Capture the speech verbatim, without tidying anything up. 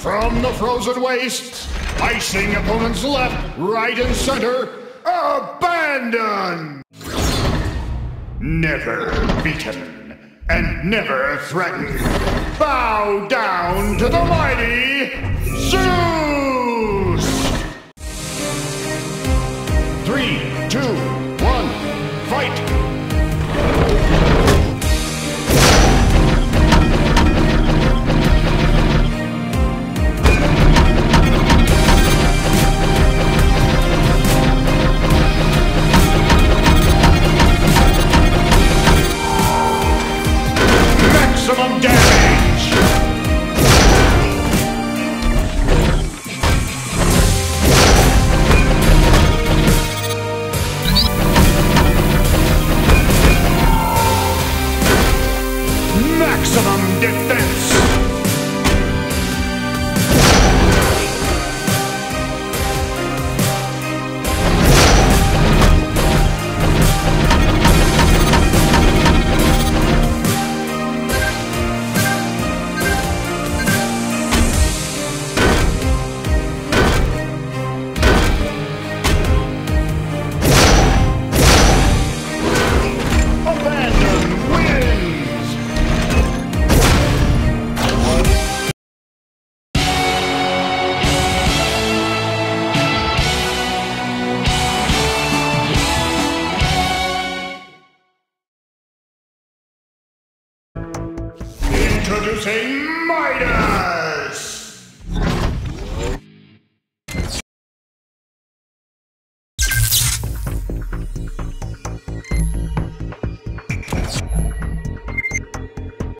from the frozen wastes, icing opponents left, right, and center. Abandon! Never beaten and never threatened. Bow down to the mighty Zeus! Three, two, one, fight! Maximum damage! Maximum defense! Introducing Midas!